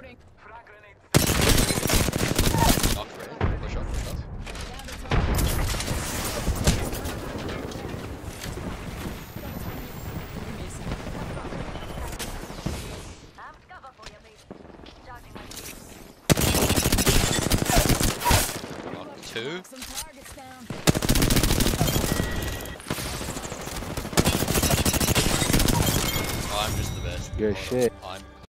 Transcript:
Knock three. Push up, push up. Knock two. I'm just the best. You're shit. I'm